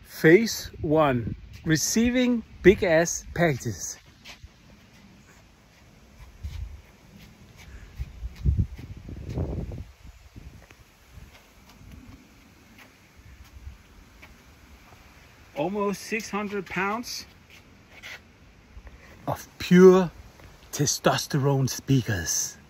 Phase 1. Receiving big ass packages. Almost 600 pounds of pure testosterone speakers.